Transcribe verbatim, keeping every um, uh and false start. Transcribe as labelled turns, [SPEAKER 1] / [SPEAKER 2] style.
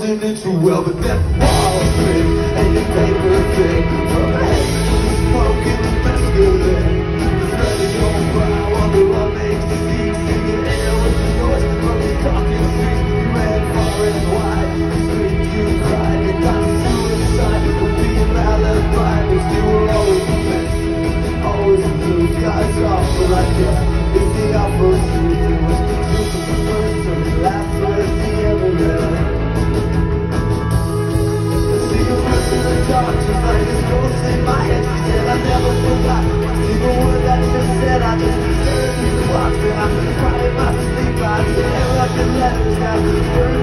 [SPEAKER 1] holding it too well, but that ball thing and your paper thing from the head to smoke in the masculine. Spreading your brow on the love makes you speak, singing air with the noise from the talking streets. You ran far and wide, you screamed, you cried, you got suicide with being alibi, but you were always the best, always the blue skies awful, I guess. It's the awful truth, it was the truth of the first, so the last was the ever read. Dark, just like this ghost in my head. She said I never forgot even word that you said. I just stared at the clock and I cried in my sleep. I stared at the letters that